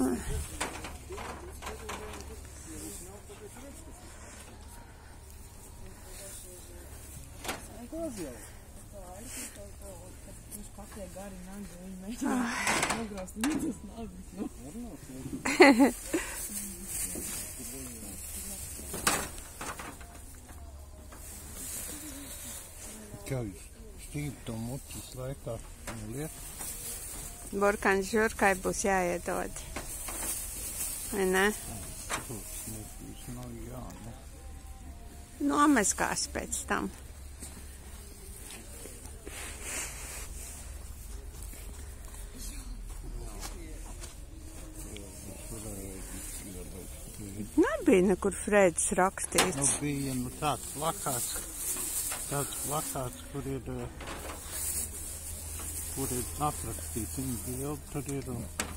Kā jūs stīp to mutis laikā noliet? Burkāns žurkai būs jāiedod. Vai ne? Nomazgās pēc tam. Nebija nekur Frēds rakstīts. Nu bija tāds plakāts, kur ir aprakstīts viņa bildi, tur ir